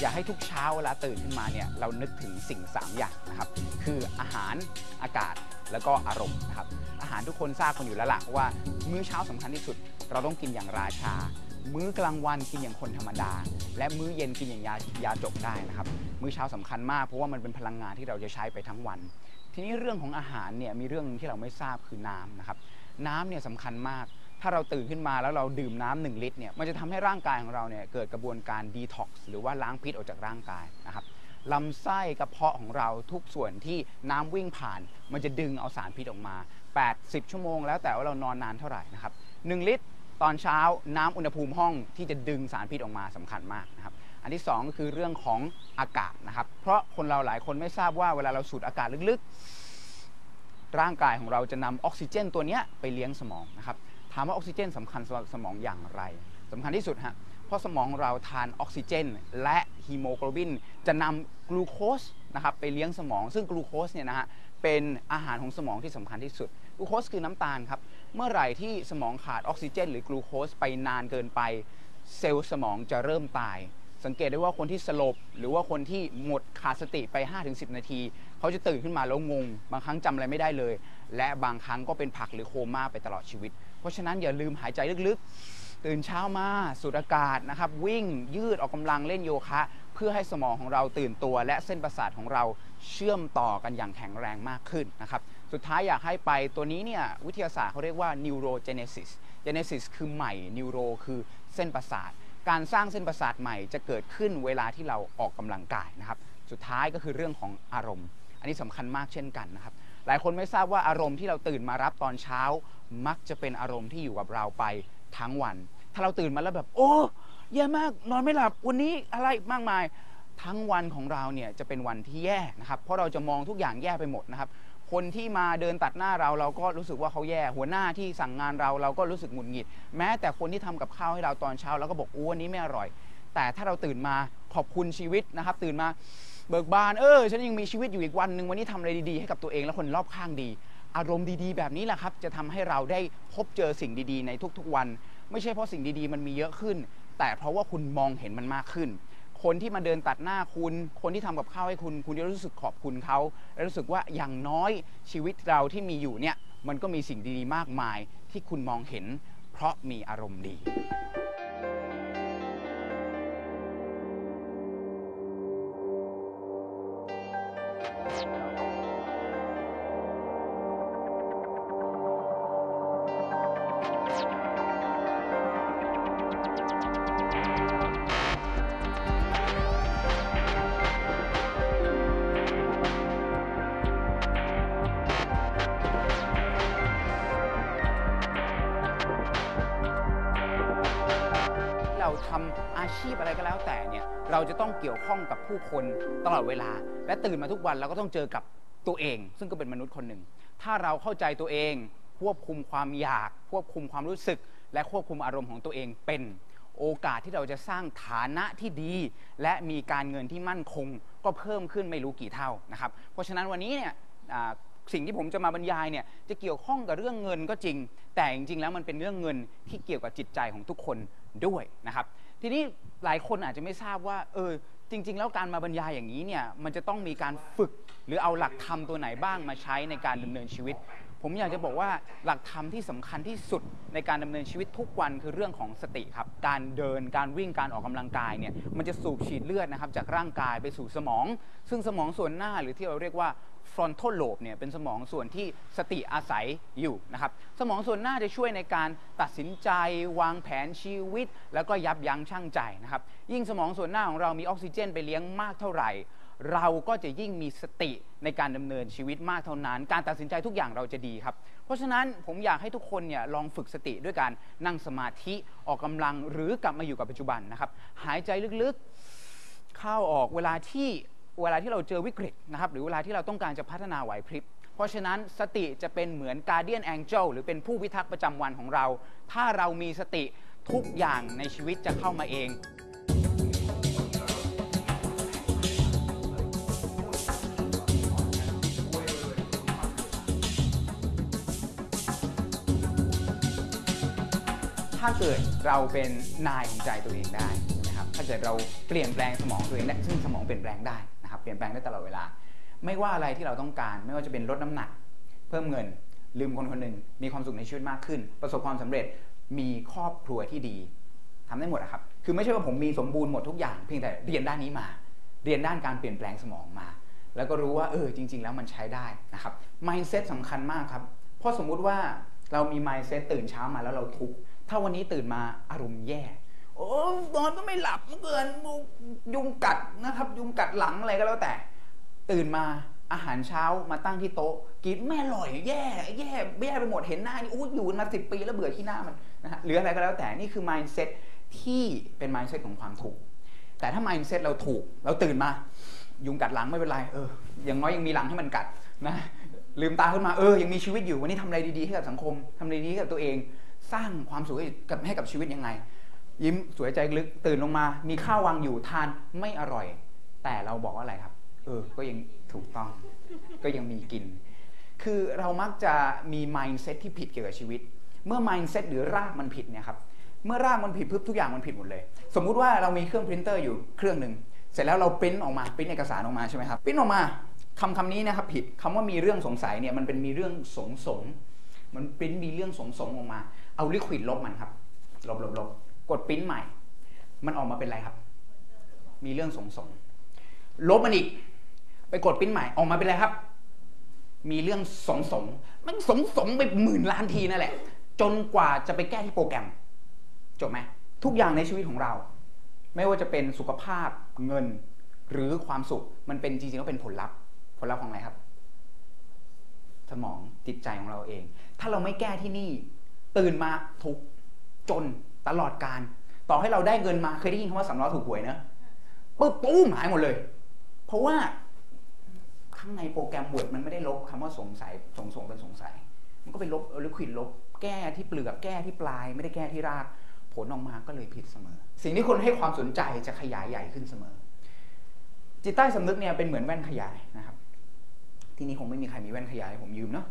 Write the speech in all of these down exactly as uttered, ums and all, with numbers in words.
อยากให้ทุกเช้าเวลาตื่นขึ้นมาเนี่ยเรานึกถึงสิ่งสามอย่างนะครับคืออาหารอากาศแล้วก็อารมณ์นะครับอาหารทุกคนทราบกันอยู่แล้วล่ะว่ามื้อเช้าสำคัญที่สุดเราต้องกินอย่างราชามื้อกลางวันกินอย่างคนธรรมดาและมื้อเย็นกินอย่างยายาจกได้นะครับมื้อเช้าสำคัญมากเพราะว่ามันเป็นพลังงานที่เราจะใช้ไปทั้งวันทีนี้เรื่องของอาหารเนี่ยมีเรื่องที่เราไม่ทราบคือน้ำนะครับน้ำเนี่ยสำคัญมากถ้าเราตื่นขึ้นมาแล้วเราดื่มน้ำหนึ่งลิตรเนี่ยมันจะทำให้ร่างกายของเราเนี่ยเกิดกระบวนการดีท็อกซ์หรือว่าล้างพิษออกจากร่างกายนะครับลำไส้กระเพาะของเราทุกส่วนที่น้ำวิ่งผ่านมันจะดึงเอาสารพิษออกมาแปดสิบชั่วโมงแล้วแต่ว่าเรานอนนานเท่าไหร่นะครับหนึ่งลิตรตอนเช้าน้ำอุณหภูมิห้องที่จะดึงสารพิษออกมาสำคัญมากนะครับอันที่สองก็คือเรื่องของอากาศนะครับเพราะคนเราหลายคนไม่ทราบว่าเวลาเราสูดอากาศลึกๆร่างกายของเราจะนำออกซิเจนตัวนี้ไปเลี้ยงสมองนะครับถามว่าออกซิเจนสำคัญสำหรับสมองอย่างไรสำคัญที่สุดฮะเพราะสมองของเราทานออกซิเจนและฮีโมโกลบินจะนำกลูโคสนะครับไปเลี้ยงสมองซึ่งกลูโคสเนี่ยนะฮะเป็นอาหารของสมองที่สำคัญที่สุดกลูโคสคือน้ำตาลครับเมื่อไหร่ที่สมองขาดออกซิเจนหรือกลูโคสไปนานเกินไปเซลล์สมองจะเริ่มตายสังเกตได้ว่าคนที่สลบหรือว่าคนที่หมดขาดสติไป ห้าถึงสิบ นาทีเขาจะตื่นขึ้นมาแล้วงงบางครั้งจำอะไรไม่ได้เลยและบางครั้งก็เป็นผักหรือโคม่าไปตลอดชีวิตเพราะฉะนั้นอย่าลืมหายใจลึกๆตื่นเช้ามาสูดอากาศนะครับวิ่งยืดออกกำลังเล่นโยคะเพื่อให้สมองของเราตื่นตัวและเส้นประสาทของเราเชื่อมต่อกันอย่างแข็งแรงมากขึ้นนะครับสุดท้ายอยากให้ไปตัวนี้เนี่ยวิทยาศาสตร์เขาเรียกว่า neurogenesis genesis คือใหม่ neuro คือเส้นประสาทการสร้างเส้นประสาทใหม่จะเกิดขึ้นเวลาที่เราออกกำลังกายนะครับสุดท้ายก็คือเรื่องของอารมณ์อันนี้สำคัญมากเช่นกันนะครับหลายคนไม่ทราบว่าอารมณ์ที่เราตื่นมารับตอนเช้ามักจะเป็นอารมณ์ที่อยู่กับเราไปทั้งวันถ้าเราตื่นมาแล้วแบบโอ้แย่มากนอนไม่หลับวันนี้อะไรมากมายทั้งวันของเราเนี่ยจะเป็นวันที่แย่นะครับเพราะเราจะมองทุกอย่างแย่ไปหมดนะครับคนที่มาเดินตัดหน้าเราเราก็รู้สึกว่าเขาแย่หัวหน้าที่สั่งงานเราเราก็รู้สึกหงุดหงิดแม้แต่คนที่ทำกับข้าวให้เราตอนเช้าเราก็บอกอู้วันนี้ไม่อร่อยแต่ถ้าเราตื่นมาขอบคุณชีวิตนะครับตื่นมาเบิกบานเออฉันยังมีชีวิตอยู่อีกวันหนึ่งวันนี้ทำอะไรดีๆให้กับตัวเองและคนรอบข้างดีอารมณ์ดีๆแบบนี้แหละครับจะทำให้เราได้พบเจอสิ่งดีๆในทุกๆวันไม่ใช่เพราะสิ่งดีๆมันมีเยอะขึ้นแต่เพราะว่าคุณมองเห็นมันมากขึ้นคนที่มาเดินตัดหน้าคุณคนที่ทำกับข้าวให้คุณคุณจะรู้สึกขอบคุณเขาและรู้สึกว่าอย่างน้อยชีวิตเราที่มีอยู่เนี่ยมันก็มีสิ่งดีๆมากมายที่คุณมองเห็นเพราะมีอารมณ์ดีเราทำอาชีพอะไรก็แล้วแต่เนี่ยเราจะต้องเกี่ยวข้องกับผู้คนตลอดเวลาและตื่นมาทุกวันเราก็ต้องเจอกับตัวเองซึ่งก็เป็นมนุษย์คนหนึ่งถ้าเราเข้าใจตัวเองควบคุมความอยากควบคุมความรู้สึกและควบคุมอารมณ์ของตัวเองเป็นโอกาสที่เราจะสร้างฐานะที่ดีและมีการเงินที่มั่นคงก็เพิ่มขึ้นไม่รู้กี่เท่านะครับเพราะฉะนั้นวันนี้เนี่ยสิ่งที่ผมจะมาบรรยายเนี่ยจะเกี่ยวข้องกับเรื่องเงินก็จริงแต่จริงๆแล้วมันเป็นเรื่องเงินที่เกี่ยวกับจิตใจของทุกคนด้วยนะครับทีนี้หลายคนอาจจะไม่ทราบว่าเออจริงๆแล้วการมาบรรยายอย่างนี้เนี่ยมันจะต้องมีการฝึกหรือเอาหลักธรรมตัวไหนบ้างมาใช้ในการดำเนินชีวิตผมอยากจะบอกว่าหลักธรรมที่สำคัญที่สุดในการดำเนินชีวิตทุกวันคือเรื่องของสติครับการเดินการวิ่งการออกกำลังกายเนี่ยมันจะสูบฉีดเลือดนะครับจากร่างกายไปสู่สมองซึ่งสมองส่วนหน้าหรือที่เราเรียกว่า frontal lobe เนี่ยเป็นสมองส่วนที่สติอาศัยอยู่นะครับสมองส่วนหน้าจะช่วยในการตัดสินใจวางแผนชีวิตแล้วก็ยับยั้งชั่งใจนะครับยิ่งสมองส่วนหน้าของเรามีออกซิเจนไปเลี้ยงมากเท่าไหร่เราก็จะยิ่งมีสติในการดำเนินชีวิตมากเท่านั้นการตัดสินใจทุกอย่างเราจะดีครับเพราะฉะนั้นผมอยากให้ทุกคนเนี่ยลองฝึกสติด้วยการนั่งสมาธิออกกำลังหรือกลับมาอยู่กับปัจจุบันนะครับหายใจลึกๆเข้าออกเวลาที่เวลาที่เราเจอวิกฤตนะครับหรือเวลาที่เราต้องการจะพัฒนาไหวพริบเพราะฉะนั้นสติจะเป็นเหมือน Guardian Angel หรือเป็นผู้พิทักษ์ประจำวันของเราถ้าเรามีสติทุกอย่างในชีวิตจะเข้ามาเองถ้าเกิดเราเป็นนายของใจตัวเองได้นะครับถ้าเกิดเราเปลี่ยนแปลงสมองตัวเองได้ซึ่งสมองเปลี่ยนแปลงได้นะครับเปลี่ยนแปลงได้ตลอดเวลาไม่ว่าอะไรที่เราต้องการไม่ว่าจะเป็นลดน้ำหนักเพิ่มเงินลืมคนคนหนึ่งมีความสุขในชีวิตมากขึ้นประสบความสำเร็จมีครอบครัวที่ดีทำได้หมดอะครับคือไม่ใช่ว่าผมมีสมบูรณ์หมดทุกอย่างเพียงแต่เรียนด้านนี้มาเรียนด้านการเปลี่ยนแปลงสมองมาแล้วก็รู้ว่าเออจริงๆแล้วมันใช้ได้นะครับ mindset สำคัญมากครับเพราะสมมุติว่าเรามี mindset ตื่นเช้ามาแล้วเราทุกข์ถ้าวันนี้ตื่นมาอารมณ์แย่โอ้นอนก็ไม่หลับเมื่อเกินยุงกัดนะครับยุงกัดหลังอะไรก็แล้วแต่ตื่นมาอาหารเช้ามาตั้งที่โต๊ะกินไม่อร่อยแย่แย่แย่ไปหมดเห็นหน้านี่โอ้อยู่มาสิบปีแล้วเบื่อที่หน้ามันนะฮะหรืออะไรก็แล้วแต่นี่คือ mindset ที่เป็น mindset ของความทุกข์แต่ถ้า mindset เราถูกเราตื่นมายุงกัดหลังไม่เป็นไรเอออย่างน้อยยังมีหลังให้มันกัดนะลืมตาขึ้นมาเออยังมีชีวิตอยู่วันนี้ทำอะไรดีๆให้กับสังคมทำอะไรดีให้กับตัวเองสร้างความสุขให้กับให้กับชีวิตยังไงยิ้มสวยใจลึกตื่นลงมามีข้าววางอยู่ทานไม่อร่อยแต่เราบอกว่าอะไรครับเออก็ยังถูกต้องก็ยังมีกินคือเรามักจะมี mindset ที่ผิดเกี่ยวกับชีวิตเมื่อ mindset หรือรากมันผิดเนี่ยครับเมื่อรากมันผิดปุ๊บทุกอย่างมันผิดหมดเลยสมมุติว่าเรามีเครื่องพิมพ์เตอร์อยู่เครื่องหนึ่งเสร็จแล้วเราปริ้นออกมาปริ้นเอกสารออกมาใช่ไหมครับปริ้นออกมาคำคำนี้นะครับผิดคำว่ามีเรื่องสงสัยเนี่ยมันเป็นมีเรื่องสงสงมันปริ้นมีเรื่องสงสงออกมาเอาลิควิดลบมันครับลบลบลบกดปริ้นใหม่มันออกมาเป็นอะไรครับมีเรื่องสงสงลบมันอีกไปกดปริ้นใหม่ออกมาเป็นอะไรครับมีเรื่องสงสงมันสงสงไปหมื่นล้านทีนั่นแหละจนกว่าจะไปแก้ที่โปรแกรมจบไหมทุกอย่างในชีวิตของเราไม่ว่าจะเป็นสุขภาพเงินหรือความสุขมันเป็นจริงๆก็เป็นผลลัพธ์ผลลัพธ์ของอะไรครับสมองจิตใจของเราเองถ้าเราไม่แก้ที่นี่ตื่นมาทุกจนตลอดการต่อให้เราได้เงินมาเคยได้ยินคำว่าสำล้อถูกหวยนะปึ๊บปุ้มหายหมดเลยเพราะว่าข้างในโปรแกรม Word มันไม่ได้ลบคำว่าสงสัยสงสงเป็นสงสัยมันก็ไปลบลิควิดลบแก้ที่เปลือกแก้ที่ปลายไม่ได้แก้ที่รากผลออกมาก็เลยผิดเสมอสิ่งที่คนให้ความสนใจจะขยายใหญ่ขึ้นเสมอจิตใต้สำนึกเนี่ยเป็นเหมือนแว่นขยายนะครับที่นี้คงไม่มีใครมีแว่นขยายผมยืมเนาะ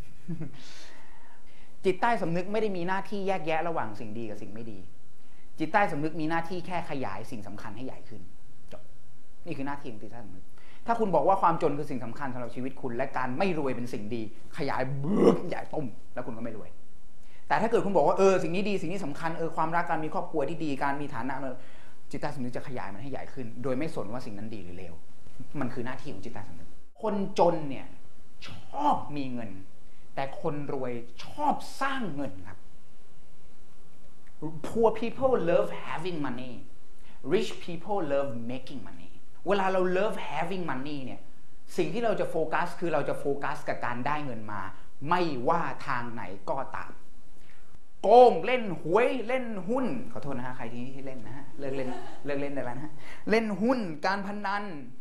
จิตใต้สำนึกไม่ได้มีหน้าที่แยกแยะระหว่างสิ่งดีกับสิ่งไม่ดีจิตใต้สำนึกมีหน้าที่แค่ขยายสิ่งสำคัญให้ใหญ่ขึ้นจบนี่คือหน้าที่ของจิตใต้สำนึกถ้าคุณบอกว่าความจนคือสิ่งสำคัญสำหรับชีวิตคุณและการไม่รวยเป็นสิ่งดีขยายเบื้องใหญ่ต้มแล้วคุณก็ไม่รวยแต่ถ้าเกิดคุณบอกว่าเออสิ่งนี้ดีสิ่งนี้สำคัญเออความรักการมีครอบครัวที่ดีการมีฐานะจิตใต้สำนึกจะขยายมันให้ใหญ่ขึ้นโดยไม่สนว่าสิ่งนั้นดีหรือเลวมันคือหน้าที่ของจิตใต้สำนึกคนจนเนี่ยชอบมีเงินแต่คนรวยชอบสร้างเงินครับ Poor people love having money Rich people love making money เวลาเรา love having money เนี่ยสิ่งที่เราจะโฟกัสคือเราจะโฟกัสกับการได้เงินมาไม่ว่าทางไหนก็ตามโกงเล่นหวยเล่นหุ้นขอโทษนะฮะใครที่ที่เล่นนะฮะเลิกเล่นเลิกเล่นได้แล้วนะฮะเล่นหุ้นการพนัน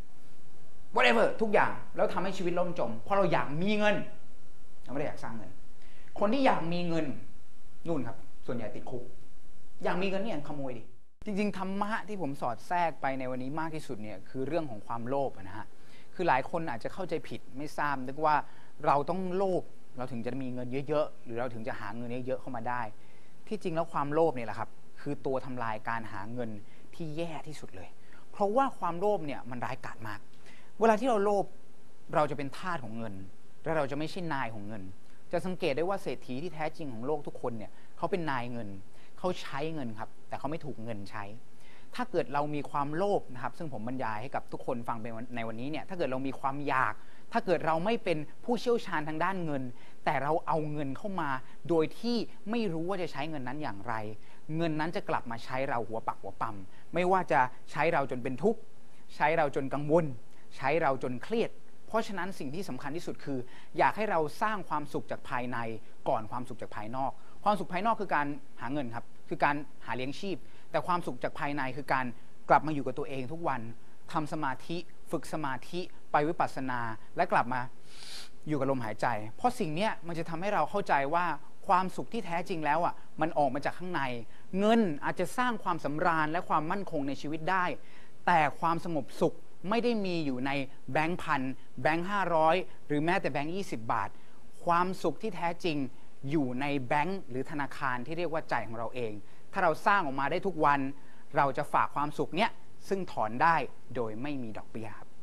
whatever ทุกอย่างแล้วทำให้ชีวิตล่มจมเพราะเราอยากมีเงินเราไม่ได้อยากสร้างเงินคนที่อยากมีเงินนู่นครับส่วนใหญ่ติดคุกอยากมีเงินเนี่ยขโมยดิจริงๆธรรมะที่ผมสอดแทรกไปในวันนี้มากที่สุดเนี่ยคือเรื่องของความโลภนะฮะคือหลายคนอาจจะเข้าใจผิดไม่ทราบนึกว่าเราต้องโลภเราถึงจะมีเงินเยอะๆหรือเราถึงจะหาเงินเยอะๆเข้ามาได้ที่จริงแล้วความโลภเนี่ยแหละครับคือตัวทำลายการหาเงินที่แย่ที่สุดเลยเพราะว่าความโลภเนี่ยมันร้ายกาจมากเวลาที่เราโลภเราจะเป็นทาสของเงินและเราจะไม่ใช่นายของเงินจะสังเกตได้ว่าเศรษฐีที่แท้จริงของโลกทุกคนเนี่ยเขาเป็นนายเงินเขาใช้เงินครับแต่เขาไม่ถูกเงินใช้ถ้าเกิดเรามีความโลภนะครับซึ่งผมบรรยายให้กับทุกคนฟังไปในวันนี้เนี่ยถ้าเกิดเรามีความอยากถ้าเกิดเราไม่เป็นผู้เชี่ยวชาญทางด้านเงินแต่เราเอาเงินเข้ามาโดยที่ไม่รู้ว่าจะใช้เงินนั้นอย่างไรเงินนั้นจะกลับมาใช้เราหัวปักหัวปั๊มไม่ว่าจะใช้เราจนเป็นทุกข์ใช้เราจนกังวลใช้เราจนเครียดเพราะฉะนั้นสิ่งที่สำคัญที่สุดคืออยากให้เราสร้างความสุขจากภายในก่อนความสุขจากภายนอกความสุขภายนอกคือการหาเงินครับคือการหาเลี้ยงชีพแต่ความสุขจากภายในคือการกลับมาอยู่กับตัวเองทุกวันทำสมาธิฝึกสมาธิไปวิปัสสนาและกลับมาอยู่กับลมหายใจเพราะสิ่งนี้มันจะทำให้เราเข้าใจว่าความสุขที่แท้จริงแล้วอ่ะมันออกมาจากข้างในเงินอาจจะสร้างความสำราญและความมั่นคงในชีวิตได้แต่ความสงบสุขไม่ได้มีอยู่ในแบงค์พันแบงค์ห้าร้อยหรือแม้แต่แบงค์ยี่สิบบาทความสุขที่แท้จริงอยู่ในแบงค์หรือธนาคารที่เรียกว่าใจของเราเองถ้าเราสร้างออกมาได้ทุกวันเราจะฝากความสุขเนี้ยซึ่งถอนได้โดยไม่มีดอกเบี้ยครับ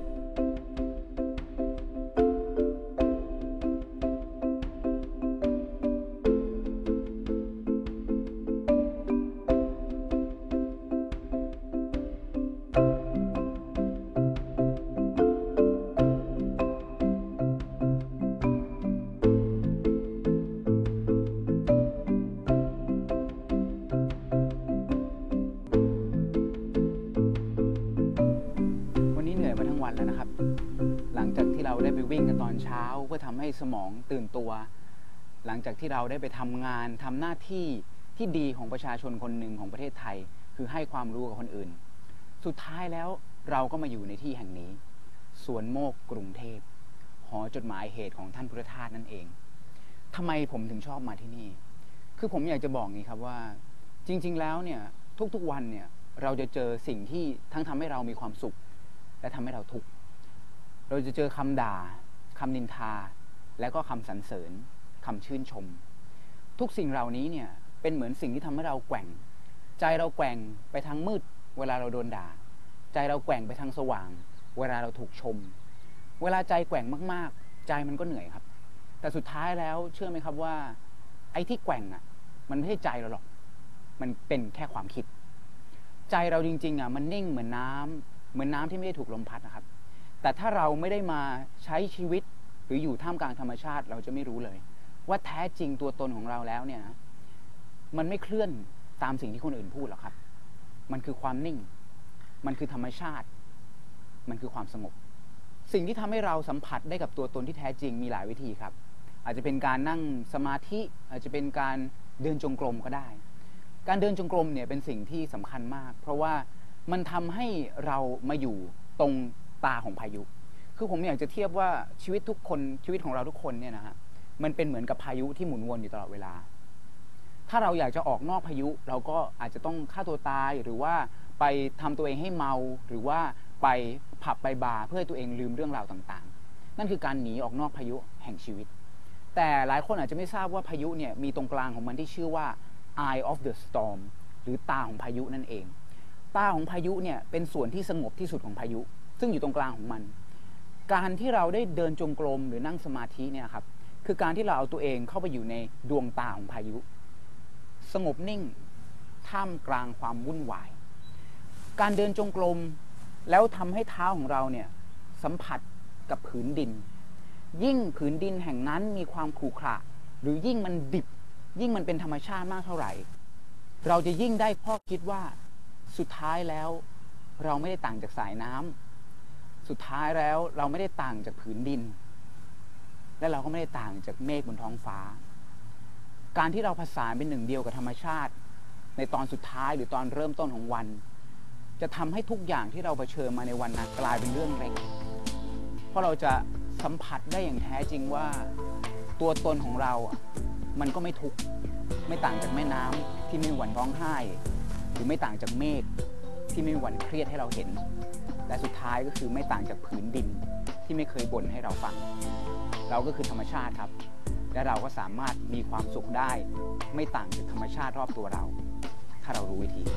วันแล้วนะครับหลังจากที่เราได้ไปวิ่งกันตอนเช้าเพื่อทำให้สมองตื่นตัวหลังจากที่เราได้ไปทำงานทำหน้าที่ที่ดีของประชาชนคนหนึ่งของประเทศไทยคือให้ความรู้กับคนอื่นสุดท้ายแล้วเราก็มาอยู่ในที่แห่งนี้สวนโมกกรุงเทพหอจดหมายเหตุของท่านพุทธทาสนั่นเองทำไมผมถึงชอบมาที่นี่คือผมอยากจะบอกงี้ครับว่าจริงๆแล้วเนี่ยทุกๆวันเนี่ยเราจะเจอสิ่งที่ทั้งทำให้เรามีความสุขและทำให้เราทุกข์เราจะเจอคำด่าคำนินทาและก็คำสรรเสริญคำชื่นชมทุกสิ่งเหล่านี้เนี่ยเป็นเหมือนสิ่งที่ทำให้เราแกว่งใจเราแกว่งไปทางมืดเวลาเราโดนด่าใจเราแกว่งไปทางสว่างเวลาเราถูกชมเวลาใจแกว่งมากๆใจมันก็เหนื่อยครับแต่สุดท้ายแล้วเชื่อไหมครับว่าไอ้ที่แกว่งอ่ะมันไม่ใช่ใจเราหรอกมันเป็นแค่ความคิดใจเราจริงๆอ่ะมันนิ่งเหมือนน้ำเหมือนน้ำที่ไม่ได้ถูกลมพัดนะครับแต่ถ้าเราไม่ได้มาใช้ชีวิตหรืออยู่ท่ามกลางธรรมชาติเราจะไม่รู้เลยว่าแท้จริงตัวตนของเราแล้วเนี่ยนะมันไม่เคลื่อนตามสิ่งที่คนอื่นพูดหรอกครับมันคือความนิ่งมันคือธรรมชาติมันคือความสงบสิ่งที่ทำให้เราสัมผัสได้กับตัวตนที่แท้จริงมีหลายวิธีครับอาจจะเป็นการนั่งสมาธิอาจจะเป็นการเดินจงกรมก็ได้การเดินจงกรมเนี่ยเป็นสิ่งที่สำคัญมากเพราะว่ามันทำให้เรามาอยู่ตรงตาของพายุคือผมอยากจะเทียบว่าชีวิตทุกคนชีวิตของเราทุกคนเนี่ยนะฮะมันเป็นเหมือนกับพายุที่หมุนวนอยู่ตลอดเวลาถ้าเราอยากจะออกนอกพายุเราก็อาจจะต้องฆ่าตัวตายหรือว่าไปทำตัวเองให้เมาหรือว่าไปผับไปบาร์เพื่อให้ตัวเองลืมเรื่องราวต่างๆนั่นคือการหนีออกนอกพายุแห่งชีวิตแต่หลายคนอาจจะไม่ทราบว่าพายุเนี่ยมีตรงกลางของมันที่ชื่อว่า Eye of the Storm หรือตาของพายุนั่นเองตาของพายุเนี่ยเป็นส่วนที่สงบที่สุดของพายุซึ่งอยู่ตรงกลางของมันการที่เราได้เดินจงกรมหรือนั่งสมาธิเนี่ยครับคือการที่เราเอาตัวเองเข้าไปอยู่ในดวงตาของพายุสงบนิ่งท่ามกลางความวุ่นวายการเดินจงกรมแล้วทำให้เท้าของเราเนี่ยสัมผัสกับผืนดินยิ่งผืนดินแห่งนั้นมีความขรุขระหรือยิ่งมันดิบยิ่งมันเป็นธรรมชาติมากเท่าไหร่เราจะยิ่งได้ข้อคิดว่าสุดท้ายแล้วเราไม่ได้ต่างจากสายน้ำสุดท้ายแล้วเราไม่ได้ต่างจากผืนดินและเราก็ไม่ได้ต่างจากเมฆบนท้องฟ้าการที่เราผสานเป็นหนึ่งเดียวกับธรรมชาติในตอนสุดท้ายหรือตอนเริ่มต้นของวันจะทำให้ทุกอย่างที่เราเผชิญมาในวันนั้นกลายเป็นเรื่องเล็กเพราะเราจะสัมผัสได้อย่างแท้จริงว่าตัวตนของเรามันก็ไม่ทุกข์ไม่ต่างจากแม่น้ำที่ไม่มีวันร้องไห้หรือไม่ต่างจากเมฆที่ไม่มีวันเครียดให้เราเห็นและสุดท้ายก็คือไม่ต่างจากผืนดินที่ไม่เคยบ่นให้เราฟังเราก็คือธรรมชาติครับและเราก็สามารถมีความสุขได้ไม่ต่างจากธรรมชาติรอบตัวเราถ้าเรารู้วิธี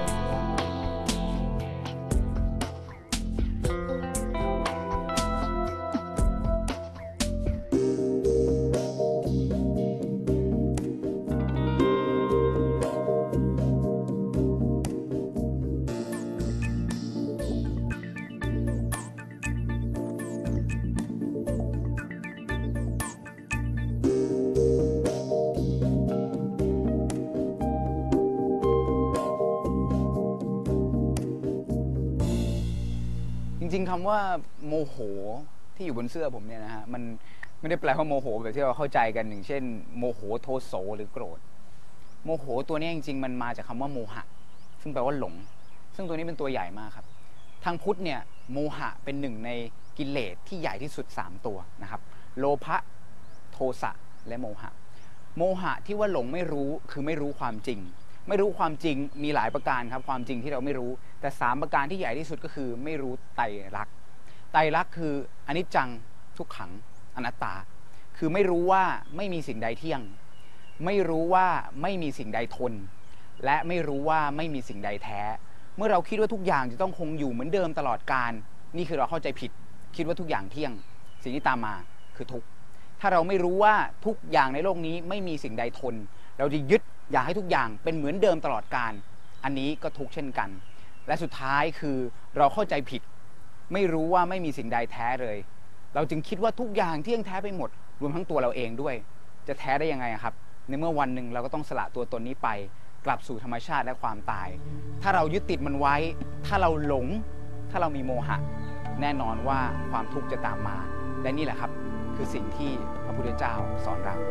จริงๆคำว่าโมโหที่อยู่บนเสื้อผมเนี่ยนะฮะมันไม่ได้แปลว่าโมโหแบบที่เราเข้าใจกันอย่างเช่นโมโหโทโสหรือโกรธโมโหตัวนี้จริงๆมันมาจากคำว่าโมหะซึ่งแปลว่าหลงซึ่งตัวนี้เป็นตัวใหญ่มากครับทางพุทธเนี่ยโมหะเป็นหนึ่งในกิเลสที่ใหญ่ที่สุดสามตัวนะครับโลภะโทสะและโมหะโมหะที่ว่าหลงไม่รู้คือไม่รู้ความจริงไม่รู้ความจริงมีหลายประการครับความจริงที่เราไม่รู้แต่สามประการที่ใหญ่ที่สุดก็คือไม่รู้ไตรลักษณ์ไตรลักษณ์คืออนิจจังทุกขังอนัตตาคือไม่รู้ว่าไม่มีสิ่งใดเที่ยงไม่รู้ว่าไม่มีสิ่งใดทนและไม่รู้ว่าไม่มีสิ่งใดแท้ เมื่อเราคิดว่าทุกอย่างจะต้องคงอยู่เหมือนเดิมตลอดกาลนี่คือเราเข้าใจผิดคิดว่าทุกอย่างเที่ยงสิ่งที่ตามมาคือทุกข์ถ้าเราไม่รู้ว่าทุกอย่างในโลกนี้ไม่มีสิ่งใดทนเราจะยึดอยากให้ทุกอย่างเป็นเหมือนเดิมตลอดกาลอันนี้ก็ทุกข์เช่นกันและสุดท้ายคือเราเข้าใจผิดไม่รู้ว่าไม่มีสิ่งใดแท้เลยเราจึงคิดว่าทุกอย่างเที่ยงแท้ไปหมดรวมทั้งตัวเราเองด้วยจะแท้ได้ยังไงครับในเมื่อวันหนึ่งเราก็ต้องสละตัวตนนี้ไปกลับสู่ธรรมชาติและความตายถ้าเรายึดติดมันไว้ถ้าเราหลงถ้าเรามีโมหะแน่นอนว่าความทุกข์จะตามมาและนี่แหละครับคือสิ่งที่พระพุทธเจ้าสอนเรา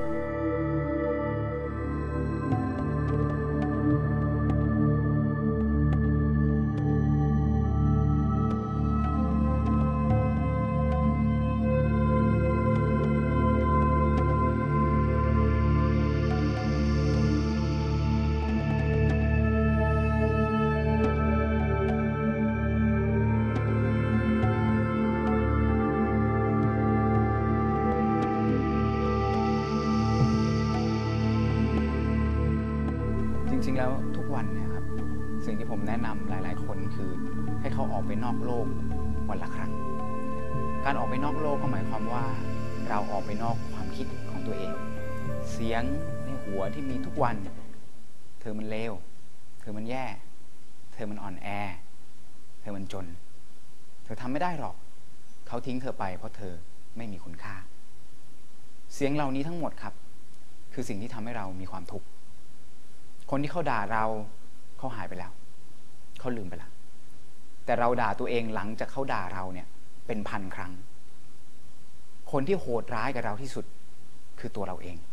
จริงๆแล้วทุกวันเนี่ยครับสิ่งที่ผมแนะนำหลายๆคนคือให้เขาออกไปนอกโลกวันละครั้งการออกไปนอกโลกก็หมายความว่าเราออกไปนอกความคิดของตัวเองเสียงในหัวที่มีทุกวันเธอมันเลวเธอมันแย่เธอมันอ่อนแอเธอมันจนเธอทำไม่ได้หรอกเขาทิ้งเธอไปเพราะเธอไม่มีคุณค่าเสียงเหล่านี้ทั้งหมดครับคือสิ่งที่ทำให้เรามีความทุกข์คนที่เขาด่าเราเขาหายไปแล้วเขาลืมไปแล้วแต่เราด่าตัวเองหลังจากเขาด่าเราเนี่ยเป็นพันครั้งคนที่โหดร้ายกับเราที่สุดคือตัวเราเอง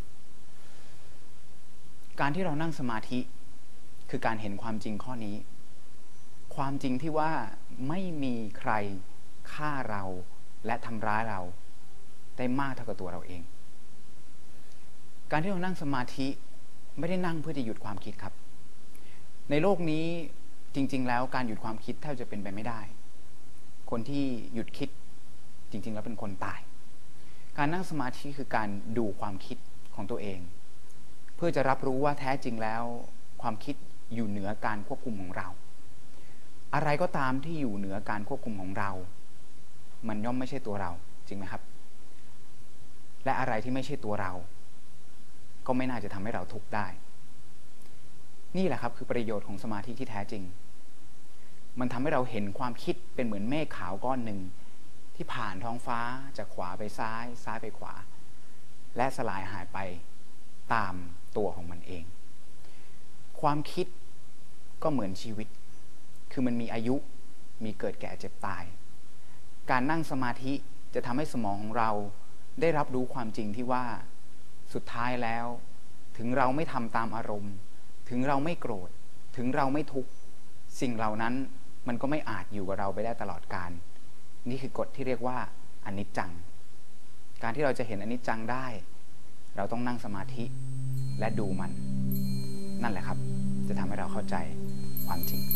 การที่เรานั่งสมาธิคือการเห็นความจริงข้อนี้ความจริงที่ว่าไม่มีใครฆ่าเราและทำร้ายเราได้มากเท่ากับตัวเราเองการที่เรานั่งสมาธิไม่ได้นั่งเพื่อจะหยุดความคิดครับในโลกนี้จริงๆแล้วการหยุดความคิดแทบจะเป็นไปไม่ได้คนที่หยุดคิดจริงๆแล้วเป็นคนตายการนั่งสมาธิคือการดูความคิดของตัวเองเพื่อจะรับรู้ว่าแท้จริงแล้วความคิดอยู่เหนือการควบคุมของเราอะไรก็ตามที่อยู่เหนือการควบคุมของเรามันย่อมไม่ใช่ตัวเราจริงไหมครับและอะไรที่ไม่ใช่ตัวเราก็ไม่น่าจะทำให้เราทุกข์ได้นี่แหละครับคือประโยชน์ของสมาธิที่แท้จริงมันทำให้เราเห็นความคิดเป็นเหมือนเมฆขาวก้อนหนึ่งที่ผ่านท้องฟ้าจากขวาไปซ้ายซ้ายไปขวาและสลายหายไปตามตัวของมันเองความคิดก็เหมือนชีวิตคือมันมีอายุมีเกิดแก่เจ็บตายการนั่งสมาธิจะทำให้สมองของเราได้รับรู้ความจริงที่ว่าสุดท้ายแล้วถึงเราไม่ทำตามอารมณ์ถึงเราไม่โกรธถึงเราไม่ทุกข์สิ่งเหล่านั้นมันก็ไม่อาจอยู่กับเราไปได้ตลอดกาลนี่คือกฎที่เรียกว่าอนิจจังการที่เราจะเห็นอนิจจังได้เราต้องนั่งสมาธิและดูมันนั่นแหละครับจะทำให้เราเข้าใจความจริง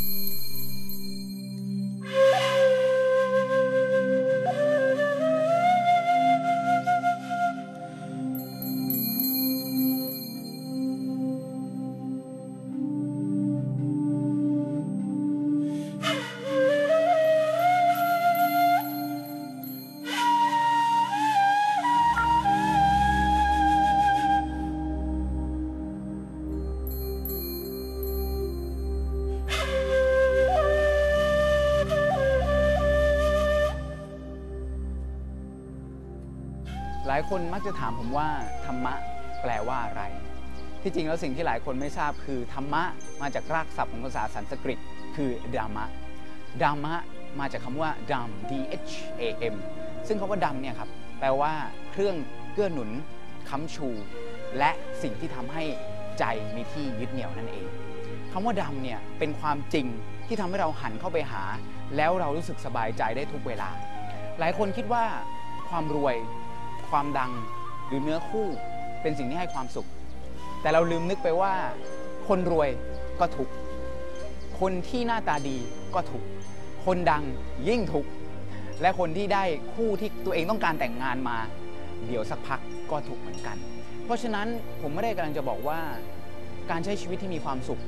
หลายคนมักจะถามผมว่าธรรมะแปลว่าอะไรที่จริงแล้วสิ่งที่หลายคนไม่ทราบคือธรรมะมาจากรากศัพท์ของภาษาสันสกฤตคือดามะดามะมาจากคำว่าดัม D H A M ซึ่งคำว่าดัมเนี่ยครับแปลว่าเครื่องเกื้อหนุนค้ำชูและสิ่งที่ทำให้ใจมีที่ยึดเหนี่ยวนั่นเองคำว่าดัมเนี่ยเป็นความจริงที่ทำให้เราหันเข้าไปหาแล้วเรารู้สึกสบายใจได้ทุกเวลาหลายคนคิดว่าความรวยความดังหรือเนื้อคู่เป็นสิ่งที่ให้ความสุขแต่เราลืมนึกไปว่าคนรวยก็ทุกข์คนที่หน้าตาดีก็ทุกข์คนดังยิ่งทุกข์และคนที่ได้คู่ที่ตัวเองต้องการแต่งงานมาเดี๋ยวสักพักก็ทุกข์เหมือนกันเพราะฉะนั้นผมไม่ได้กำลังจะบอกว่าการใช้ชีวิตที่มีความสุข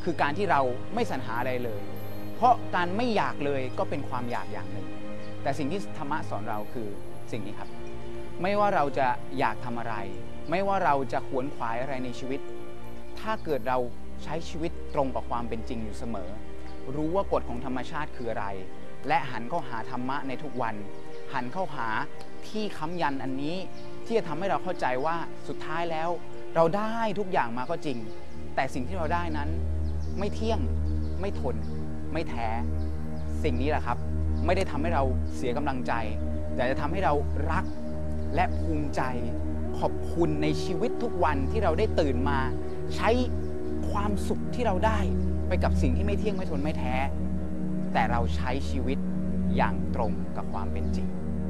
คือการที่เราไม่สรรหาอะไรเลยเพราะการไม่อยากเลยก็เป็นความอยากอย่างหนึ่งแต่สิ่งที่ธรรมะสอนเราคือสิ่งนี้ครับไม่ว่าเราจะอยากทำอะไรไม่ว่าเราจะขวนขวายอะไรในชีวิตถ้าเกิดเราใช้ชีวิตตรงกับความเป็นจริงอยู่เสมอรู้ว่ากฎของธรรมชาติคืออะไรและหันเข้าหาธรรมะในทุกวันหันเข้าหาที่ค้ำยันอันนี้ที่จะทำให้เราเข้าใจว่าสุดท้ายแล้วเราได้ทุกอย่างมาก็จริงแต่สิ่งที่เราได้นั้นไม่เที่ยงไม่ทนไม่แท้สิ่งนี้แหละครับไม่ได้ทำให้เราเสียกำลังใจแต่จะทำให้เรารักและภูมิใจขอบคุณในชีวิตทุกวันที่เราได้ตื่นมาใช้ความสุขที่เราได้ไปกับสิ่งที่ไม่เที่ยงไม่ทนไม่แท้แต่เราใช้ชีวิตอย่างตรงกับความเป็นจริง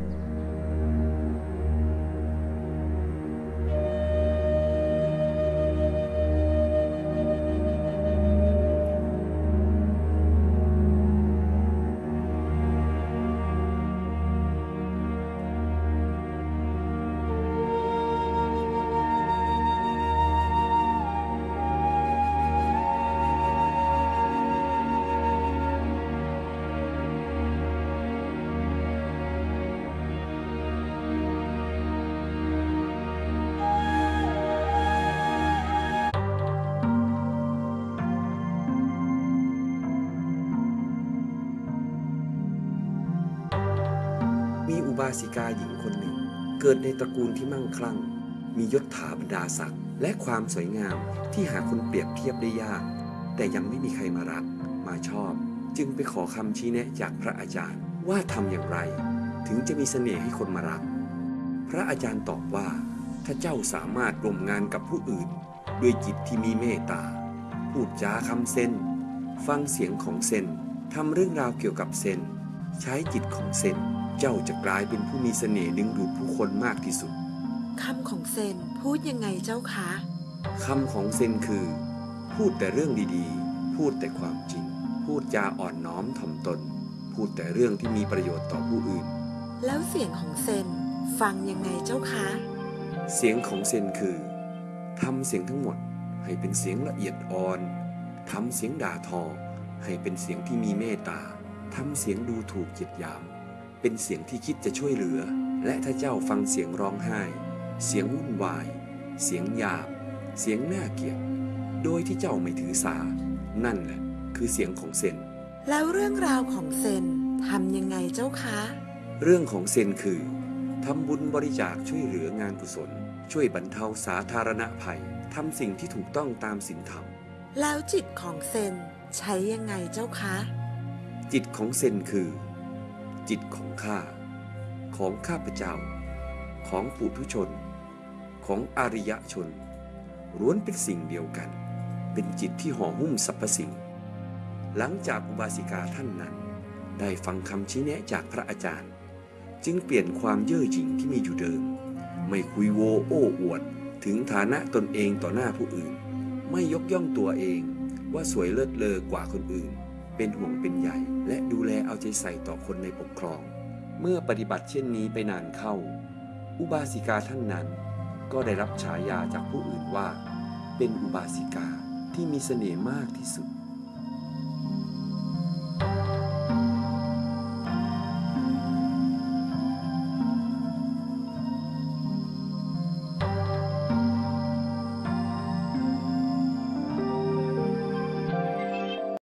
มีอุบาสิกาหญิงคนหนึ่งเกิดในตระกูลที่มั่งคั่งมียศถาบรรดาศักดิ์และความสวยงามที่หาคนเปรียบเทียบได้ยากแต่ยังไม่มีใครมารักมาชอบจึงไปขอคำชี้แนะจากพระอาจารย์ว่าทำอย่างไรถึงจะมีเสน่ห์ให้คนมารักพระอาจารย์ตอบว่าถ้าเจ้าสามารถร่วมงานกับผู้อื่นด้วยจิตที่มีเมตตาพูดจาคำเซนฟังเสียงของเซนทำเรื่องราวเกี่ยวกับเซนใช้จิตของเซนเจ้าจะกลายเป็นผู้มีเสน่ห์ดึงดูดผู้คนมากที่สุดคำของเซนพูดยังไงเจ้าคะคำของเซนคือพูดแต่เรื่องดีๆพูดแต่ความจริงพูดจาอ่อนน้อมถ่อมตนพูดแต่เรื่องที่มีประโยชน์ต่อผู้อื่นแล้วเสียงของเซนฟังยังไงเจ้าคะเสียงของเซนคือทำเสียงทั้งหมดให้เป็นเสียงละเอียดอ่อนทำเสียงด่าทอให้เป็นเสียงที่มีเมตตาทำเสียงดูถูกเหยียดหยามเป็นเสียงที่คิดจะช่วยเหลือและถ้าเจ้าฟังเสียงร้องไห้เสียงวุ่นวายเสียงหยาบเสียงน่าเกลียดโดยที่เจ้าไม่ถือสานั่นแหละคือเสียงของเซนแล้วเรื่องราวของเซนทำยังไงเจ้าคะเรื่องของเซนคือทำบุญบริจาคช่วยเหลืองานกุศลช่วยบรรเทาสาธารณภัยทำสิ่งที่ถูกต้องตามศีลธรรมแล้วจิตของเซนใช้ยังไงเจ้าคะจิตของเซนคือจิตของข้าของข้าพเจ้าของปุถุชนของอริยชนล้วนเป็นสิ่งเดียวกันเป็นจิตที่ห่อหุ้มสรรพสิ่งหลังจากอุบาสิกาท่านนั้นได้ฟังคำชี้แนะจากพระอาจารย์จึงเปลี่ยนความเย่อหยิ่งที่มีอยู่เดิมไม่คุยโวโอ้อวดถึงฐานะตนเองต่อหน้าผู้อื่นไม่ยกย่องตัวเองว่าสวยเลิศเลอกว่าคนอื่นเป็นห่วงเป็นใยและดูแลเอาใจใส่ต่อคนในปกครองเมื่อปฏิบัติเช่นนี้ไปนานเข้าอุบาสิกาท่านนั้นก็ได้รับฉายาจากผู้อื่นว่าเป็นอุบาสิกาที่มีเสน่ห์มากที่สุด